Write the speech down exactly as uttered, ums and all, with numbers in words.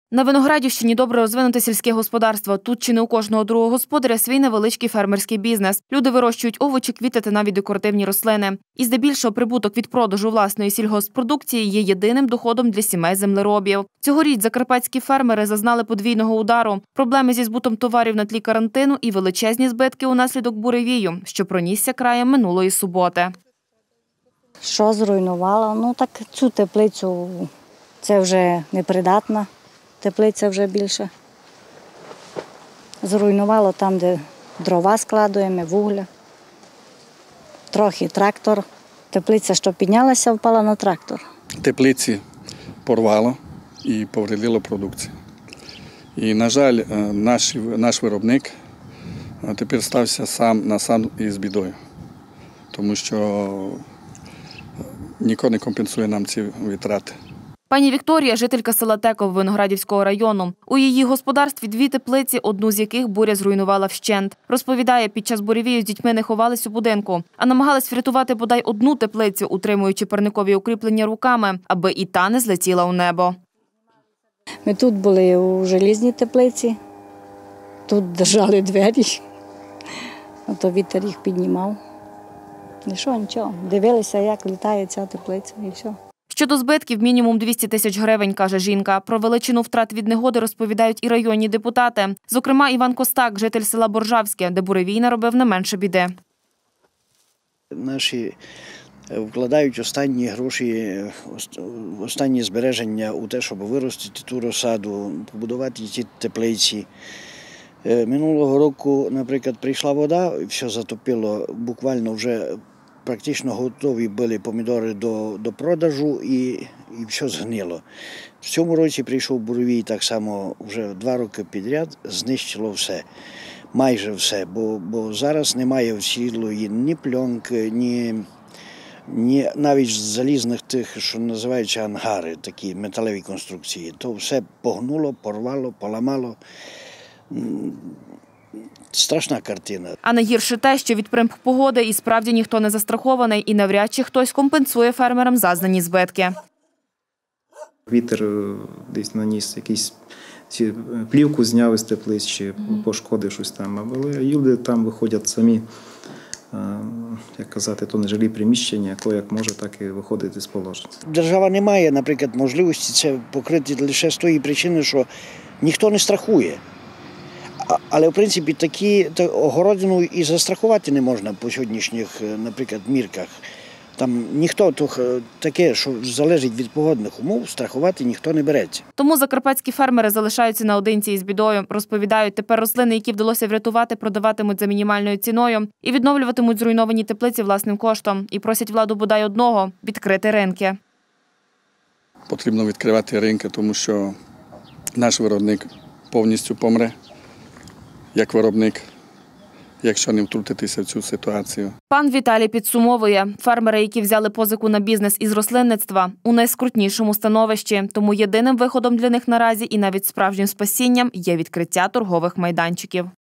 На Виноградівщині добре розвинуте сільське господарство. Тут чи не у кожного другого господаря свій невеличкий фермерський бізнес. Люди вирощують овочі, квіти та навіть декоративні рослини. І здебільшого прибуток від продажу власної сільгосппродукції є єдиним доходом для сімей землеробів. Цьогоріч закарпатські фермери зазнали подвійного удару. Проблеми зі збутом товарів на тлі карантину і величезні збитки унаслідок буревію, що пронісся краєм минулої суботи. Що зруйнувало? Ну так цю теплицю, це вже непридатна. Теплиця вже більше. Зруйнувало там, де дрова складуємо, вугля. Трохи трактор. Теплиця, що піднялася, впала на трактор. Теплиці порвало і повредило продукцію. І, на жаль, наш, наш виробник тепер стався сам на сам із бідою, тому що ніхто не компенсує нам ці витрати. Пані Вікторія – жителька села Теково Виноградівського району. У її господарстві дві теплиці, одну з яких буря зруйнувала вщент. Розповідає, під час буревію з дітьми не ховались у будинку, а намагались врятувати бодай одну теплицю, утримуючи парникові укріплення руками, аби і та не злетіла у небо. Ми тут були у желізній теплиці, тут держали двері, а то вітер їх піднімав. І що, нічого, дивилися, як літає ця теплиця і все. Щодо збитків – мінімум двісті тисяч гривень, каже жінка. Про величину втрат від негоди розповідають і районні депутати. Зокрема, Іван Костак – житель села Боржавське, де буревій наробив не менше біди. Наші вкладають останні гроші, останні збереження у те, щоб виростити ту розсаду, побудувати ті теплиці. Минулого року, наприклад, прийшла вода, все затопило, буквально вже практично готові були помідори до, до продажу і, і все згнило. В цьому році прийшов буревій, так само вже два роки підряд знищило все, майже все, бо, бо зараз немає вцілої ні пленки, ні, ні навіть залізних тих, що називаються ангари, такі металеві конструкції. То все погнуло, порвало, поламало. Страшна картина. А найгірше те, що від примх погоди і справді ніхто не застрахований, і навряд чи хтось компенсує фермерам зазнані збитки. Вітер десь наніс якийсь плівку, зняв із теплиць чи пошкодив щось там. Але люди там виходять самі, як казати, то не жилі приміщення, хто як може, так і виходити з положення. Держава не має, наприклад, можливості це покрити лише з тої причини, що ніхто не страхує. Але, в принципі, такі огородину і застрахувати не можна по сьогоднішніх, наприклад, мірках. Там ніхто таке, що залежить від погодних умов, страхувати ніхто не береться. Тому закарпатські фермери залишаються наодинці із бідою. Розповідають, тепер рослини, які вдалося врятувати, продаватимуть за мінімальною ціною і відновлюватимуть зруйновані теплиці власним коштом. І просять владу бодай одного – відкрити ринки. Потрібно відкривати ринки, тому що наш виробник повністю помре як виробник, якщо не втрутитися в цю ситуацію. Пан Віталій підсумовує, фермери, які взяли позику на бізнес із рослинництва, у найскрутнішому становищі. Тому єдиним виходом для них наразі і навіть справжнім спасінням є відкриття торгових майданчиків.